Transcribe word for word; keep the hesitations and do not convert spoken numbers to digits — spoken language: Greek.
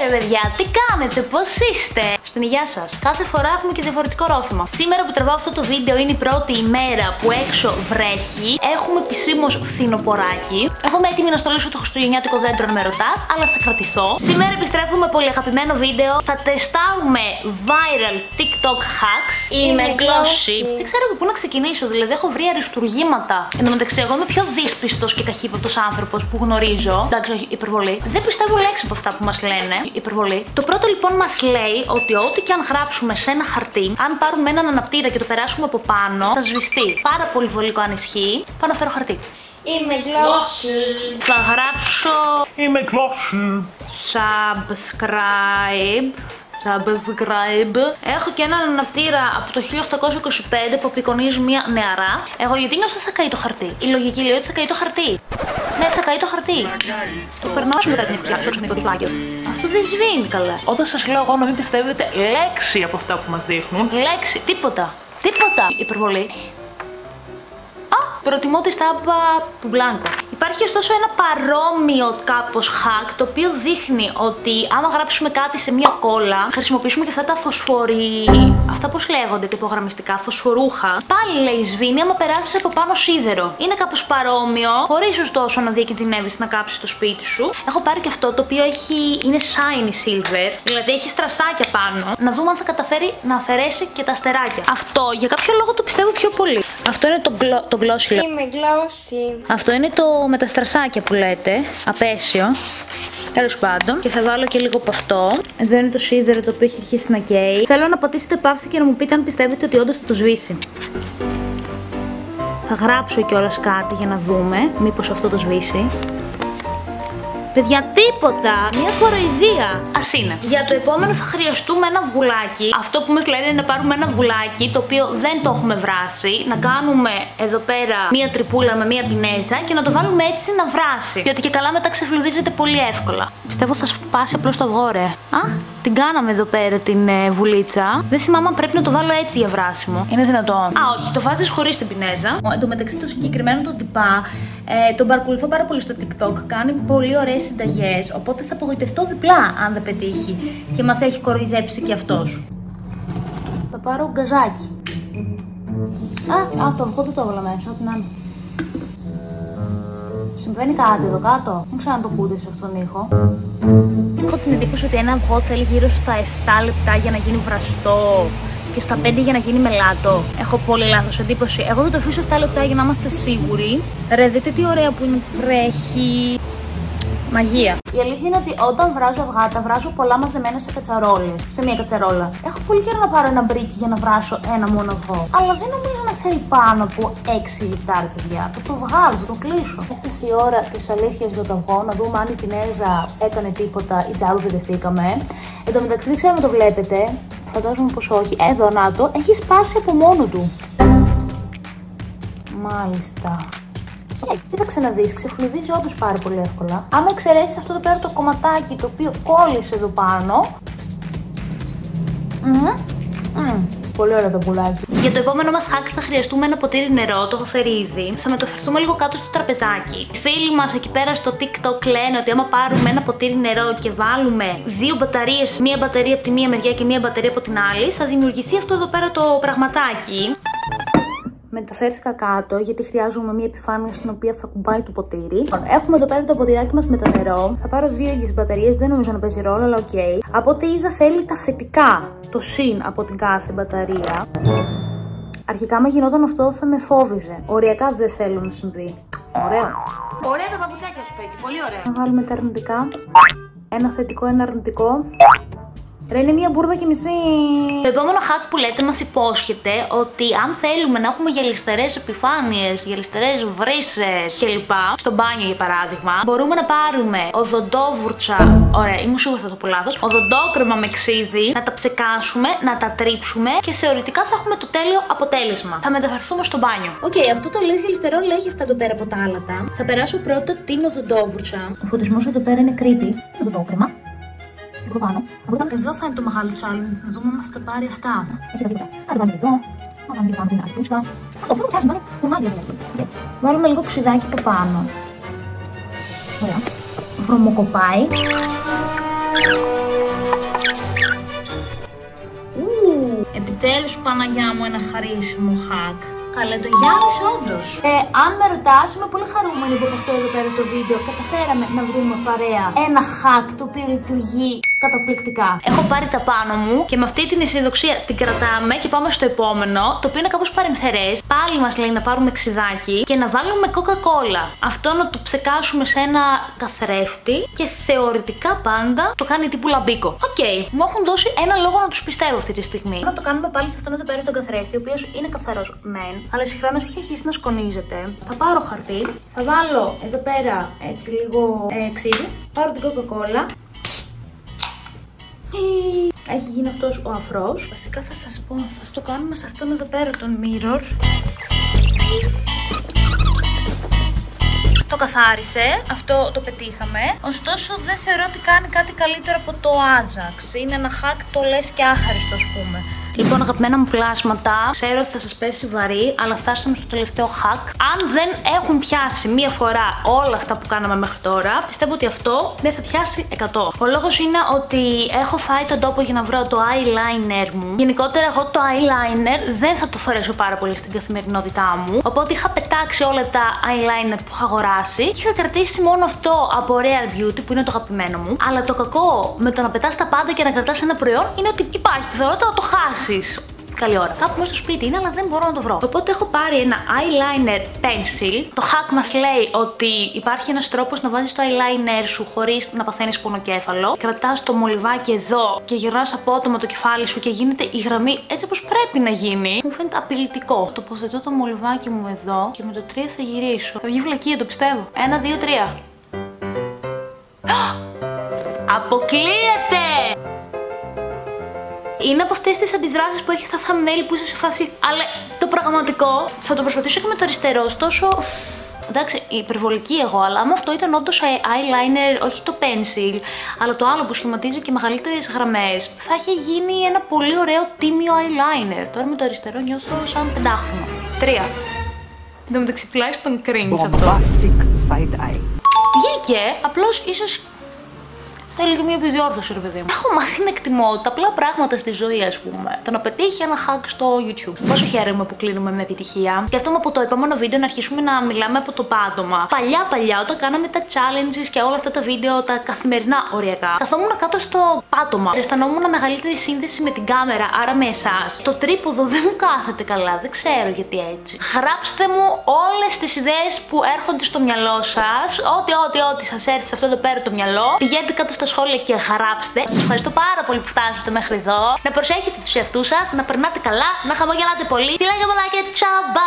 ρε παιδιά, τι κάνετε, πώς είστε? Στην υγεία σας. Κάθε φορά έχουμε και διαφορετικό ρόφημα. Σήμερα που τραβάω αυτό το βίντεο είναι η πρώτη ημέρα που έξω βρέχει. Έχουμε επισήμως φθινοποράκι. Εγώ είμαι έτοιμη να στολίσω το χριστουγεννιάτικο δέντρο αν με ρωτάς, αλλά θα κρατηθώ. Σήμερα επιστρέφουμε πολύ αγαπημένο βίντεο. Θα τεστάρουμε viral TikTok hacks. Είμαι γλώσσι. Δεν ξέρω πού να ξεκινήσω, δηλαδή έχω βρει αριστουργήματα. Εν τω μεταξύ, εγώ είμαι πιο δύσπιστος και καχύποπτος άνθρωπος που γνωρίζω. Εντάξει, όχι, υπερβολή. Δεν πιστεύω λέξη από αυτά που μας λένε. Υπερβολή. Το πρώτο λοιπόν μας λέει ότι ό,τι και αν γράψουμε σε ένα χαρτί, αν πάρουμε έναν αναπτήρα και το περάσουμε από πάνω, θα σβηστεί. Πάρα πολύ βολικό αν ισχύει. Πάω να φέρω χαρτί. Είμαι γλώσσι. Θα γράψω. Είμαι γλώσσι. Subscribe. Subscribe. Έχω και έναν αναπτήρα από το χίλια οκτακόσια είκοσι πέντε που απεικονίζει μια νεαρά. Εγώ γιατί νιώθω ότι θα καεί το χαρτί. Η λογική λέει ότι θα καεί το χαρτί. Ναι, θα καεί το χαρτί. Το περνάω μετά την ευκαιρία, το ξενικό διπλάκιο. Αυτό δεν σβήνει καλά. Όταν σας λέω εγώ να μην πιστεύετε λέξη από αυτά που μας δείχνουν. Λέξη, τίποτα. Τίποτα. Υπερβολή. Α, προτιμώ τη στάμπα του Μπλάνκο. Υπάρχει ωστόσο ένα παρόμοιο κάπως hack το οποίο δείχνει ότι άμα γράψουμε κάτι σε μια κόλλα, χρησιμοποιήσουμε και αυτά τα φωσφορι... αυτά πώς λέγονται τυπογραμμιστικά, φωσφορούχα. Πάλι λέει σβήνει άμα περάσεις από πάνω σίδερο. Είναι κάπως παρόμοιο, χωρίς ωστόσο να διακινδυνεύεις να κάψεις το σπίτι σου. Έχω πάρει και αυτό το οποίο έχει... είναι shiny silver, δηλαδή έχει στρασάκια πάνω. Να δούμε αν θα καταφέρει να αφαιρέσει και τα αστεράκια. Αυτό για κάποιο λόγο το πιστεύω πιο πολύ. Αυτό είναι το, γλω... το glossy. Είμαι γλώσσι. Αυτό είναι το με τα στρασάκια που λέτε, απέσιο. Τέλος πάντων. Και θα βάλω και λίγο από αυτό. Εδώ είναι το σίδερο το οποίο έχει αρχίσει να καίει. Θέλω να πατήσετε παύση και να μου πείτε αν πιστεύετε ότι όντως θα το σβήσει. Θα γράψω κιόλας κάτι για να δούμε μήπως αυτό το σβήσει. Παιδιά, τίποτα! Μια κοροϊδία! Ας είναι. Για το επόμενο θα χρειαστούμε ένα βουλάκι. Αυτό που μας λένε είναι να πάρουμε ένα βουλάκι το οποίο δεν το έχουμε βράσει. Να κάνουμε εδώ πέρα μία τρυπούλα με μία πινέζα και να το βάλουμε έτσι να βράσει. Διότι και καλά μετά ξεφλουδίζεται πολύ εύκολα. Πιστεύω θα σπάσει απλώς το αυγό, ρε. Α, την κάναμε εδώ πέρα την ε, βουλίτσα. Δεν θυμάμαι αν πρέπει να το βάλω έτσι για βράσιμο. Είναι δυνατόν? Α, όχι, το βάζεις χωρίς την πινέζα. Εν τω μεταξύ το συγκεκριμένο τον τυπά, ε, τον παρακολουθώ πάρα πολύ στο TikTok. Κάνει πολύ ωραίες συνταγές, οπότε θα απογοητευτώ διπλά αν δεν πετύχει και μας έχει κοροϊδέψει και αυτός. Θα πάρω γκαζάκι. Α, α, το αυγό δεν το έβαλα μέσα, ό,τι να είναι. Συμβαίνει κάτι εδώ κάτω. Δεν ξέρω αν το ακούτε σε αυτόν τον ήχο. Έχω την εντύπωση ότι ένα αυγό θέλει γύρω στα επτά λεπτά για να γίνει βραστό και στα πέντε για να γίνει μελάτο. Έχω πολύ λάθος εντύπωση. Εγώ θα το αφήσω επτά λεπτά για να είμαστε σίγουροι. Ρε, δείτε τι ωραία που είναι που βρέχει. Μαγεία. Η αλήθεια είναι ότι όταν βράζω αυγά, τα βράζω πολλά μαζεμένα σε κατσαρόλες. Σε μια κατσαρόλα. Έχω πολύ καιρό να πάρω ένα μπρίκι για να βράσω ένα μόνο αυγό. Αλλά δεν νομίζω να θέλει πάνω από έξι λεπτά, παιδιά. Θα το βγάλω, θα το κλείσω. Έφτασε η ώρα της αλήθειας για το αυγό, να δούμε αν η πινέζα έκανε τίποτα ή τζάμπου μπερδευτήκαμε. Εν τω μεταξύ, δεν ξέρω αν το βλέπετε. Φαντάζομαι πως όχι. Εδώ να το, έχει σπάσει από μόνο του. Μάλιστα. Ε, κοίταξε να δεις, ξεφλουδίζει όντως πάρα πολύ εύκολα. Αν εξαιρέσεις αυτό εδώ πέρα το κομματάκι το οποίο κόλλησε εδώ πάνω. Mm. Mm. Πολύ ωραίο το πουλάκι. Για το επόμενο μας hack θα χρειαστούμε ένα ποτήρι νερό, το έχω φέρει ήδη. Θα μεταφερθούμε λίγο κάτω στο τραπεζάκι. Οι φίλοι μας εκεί πέρα στο TikTok λένε ότι άμα πάρουμε ένα ποτήρι νερό και βάλουμε δύο μπαταρίες, μία μπαταρία από τη μία μεριά και μία μπαταρία από την άλλη, θα δημιουργηθεί αυτό εδώ πέρα το πραγματάκι. Μεταφέρθηκα κάτω γιατί χρειάζομαι μια επιφάνεια στην οποία θα κουμπάει το ποτήρι. Έχουμε εδώ πέρα το ποτηράκι μας με το νερό. Θα πάρω δύο ίδιες μπαταρίες, δεν νομίζω να παίζει ρόλο, αλλά οκ. Okay. Από ό,τι είδα θέλει τα θετικά, το συν από την κάθε μπαταρία. Αρχικά, άμα γινόταν αυτό θα με φόβιζε. Οριακά δεν θέλω να συμβεί. Ωραίο. Ωραία τα παπουτσάκια σου, Πέγγι, πολύ ωραία. Να βάλουμε τα αρνητικά. Ένα θετικό, ένα αρνητικό. Ρε, είναι μία μπουρδα και μισή. Το επόμενο hack που λέτε μας υπόσχεται ότι αν θέλουμε να έχουμε γυαλιστερές επιφάνειες, γυαλιστερές βρύσες κλπ. Στο μπάνιο για παράδειγμα, μπορούμε να πάρουμε οδοντόβουρτσα. Ωραία, ήμουν σίγουρη θα το πω λάθος. Οδοντόκρεμα με ξύδι, να τα ψεκάσουμε, να τα τρίψουμε και θεωρητικά θα έχουμε το τέλειο αποτέλεσμα. Θα μεταφερθούμε στο μπάνιο. Οκ, okay, αυτό το λες γυαλιστερό λέγει αυτά εδώ πέρα από τα άλατα. Θα περάσω πρώτα την οδοντόβουρτσα. Ο φωτισμός εδώ πέρα είναι creepy. Οδοντόκρεμα. Από πάνω. Εδώ θα είναι το μεγάλο challenge, να δούμε αν θα τα πάρει αυτά. Έχει τα τίποτα. Θα το βάλουμε εδώ. Θα βάλουμε πάνω την άλλη φούσκα. Αυτό που φτιάχνει, μάλλον κομμάτια δηλαδή. Βάλουμε λίγο ξυδάκι από πάνω. Ωραία. Βρωμοκοπάει. Επιτέλους, Παναγιά μου, ένα χαρίσιμο hack. Καλέ, το Γιάννης όντως. Ε, αν με ρωτάς, είμαι πολύ χαρούμενη που αυτό εδώ πέρα το βίντεο καταφέραμε να βρούμε παρέα ένα hack το οποίο λειτουργεί καταπληκτικά. Έχω πάρει τα πάνω μου και με αυτή την αισιοδοξία την κρατάμε και πάμε στο επόμενο, το οποίο είναι κάπως παρενθερές. Πάλι μας λέει να πάρουμε ξιδάκι και να βάλουμε κοκακόλα. Αυτό να το ψεκάσουμε σε ένα καθρέφτη και θεωρητικά πάντα το κάνει τύπου λαμπίκο. Οκ, okay. Μου έχουν δώσει ένα λόγο να τους πιστεύω αυτή τη στιγμή. Να το κάνουμε πάλι σε αυτόν εδώ πέρα τον καθρέφτη, ο οποίος είναι καθαρός μεν, αλλά συγχρόνως έχει αρχίσει να σκονίζεται. Θα πάρω χαρτί, θα βάλω εδώ πέρα έτσι λίγο ε, ξύδι, πάρω την κοκακόλα. Έχει γίνει αυτός ο αφρός. Βασικά θα σας πω, θα το κάνουμε σε αυτόν εδώ πέρα τον mirror. Το καθάρισε, αυτό το πετύχαμε. Ωστόσο δεν θεωρώ ότι κάνει κάτι καλύτερο από το Ajax. Είναι ένα hack το λες και άχαριστο, ας πούμε. Λοιπόν, αγαπημένα μου πλάσματα, ξέρω ότι θα σας πέσει βαρύ, αλλά φτάσαμε στο τελευταίο hack. Αν δεν έχουν πιάσει μία φορά όλα αυτά που κάναμε μέχρι τώρα, πιστεύω ότι αυτό δεν θα πιάσει εκατό. Ο λόγος είναι ότι έχω φάει τον τόπο για να βρω το eyeliner μου. Γενικότερα, εγώ το eyeliner δεν θα το φορέσω πάρα πολύ στην καθημερινότητά μου. Οπότε είχα πετάξει όλα τα eyeliner που είχα αγοράσει και είχα κρατήσει μόνο αυτό από Rare Beauty, που είναι το αγαπημένο μου. Αλλά το κακό με το να πετάς τα πάντα και να κρατάς ένα προϊόν είναι ότι υπάρχει πιθανότητα να το χάσεις. Καλή ώρα. Κάπου μέσα στο σπίτι είναι, αλλά δεν μπορώ να το βρω. Οπότε έχω πάρει ένα eyeliner pencil. Το hack μας λέει ότι υπάρχει ένας τρόπος να βάζεις το eyeliner σου χωρίς να παθαίνεις πονοκέφαλο. Κρατάς το μολυβάκι εδώ και γυρνάς απότομα το κεφάλι σου και γίνεται η γραμμή έτσι όπως πρέπει να γίνει. Μου φαίνεται απειλητικό. Τοποθετώ το μολυβάκι μου εδώ και με το τρία θα γυρίσω. Θα βγει βλακία, το πιστεύω. Ένα, δύο, τρία. Αποκλείεται! Είναι από αυτές τις αντιδράσεις που έχει στα thumbnail που είσαι σε φάση. Αλλά το πραγματικό θα το προσπαθήσω και με το αριστερό, ωστόσο. Εντάξει, υπερβολική εγώ, αλλά άμα αυτό ήταν όντως eyeliner, όχι το pencil, αλλά το άλλο που σχηματίζει και μεγαλύτερες γραμμές, θα είχε γίνει ένα πολύ ωραίο τίμιο eyeliner. Τώρα με το αριστερό νιώθω σαν πεντάχρονο. Τρία. Εν τω μεταξύ, τουλάχιστον cringe αυτό. Βγήκε, απλώς ίσως. Θέλει και μια επιδιόρθωση, ρε παιδί μου. Έχω μάθει να εκτιμώ τα απλά πράγματα στη ζωή, ας πούμε. Το να πετύχει ένα hack στο YouTube. Πόσο χαίρομαι που κλείνουμε με επιτυχία. Και αυτό από το επόμενο βίντεο να αρχίσουμε να μιλάμε από το πάτωμα. Παλιά, παλιά, όταν κάναμε τα challenges και όλα αυτά τα βίντεο, τα καθημερινά οριακά, καθόμουν κάτω στο πάτωμα. Αισθανόμουν μεγαλύτερη σύνδεση με την κάμερα, άρα με εσάς. Το τρίποδο δεν μου κάθεται καλά, δεν ξέρω γιατί έτσι. Γράψτε μου όλες τις ιδέες που έρχονται στο μυαλό σας. Ό,τι, ό,τι, ό,τι σας έρθει σε αυτό το πέρα το μυαλό. Πηγαίνετε κάτω στα σχόλια και γράψτε. Σας ευχαριστώ πάρα πολύ που φτάσατε μέχρι εδώ. Να προσέχετε τους εαυτούς σας, να περνάτε καλά, να χαμογελάτε πολύ. Φιλάκια, μαλάκια, τσάου, bye!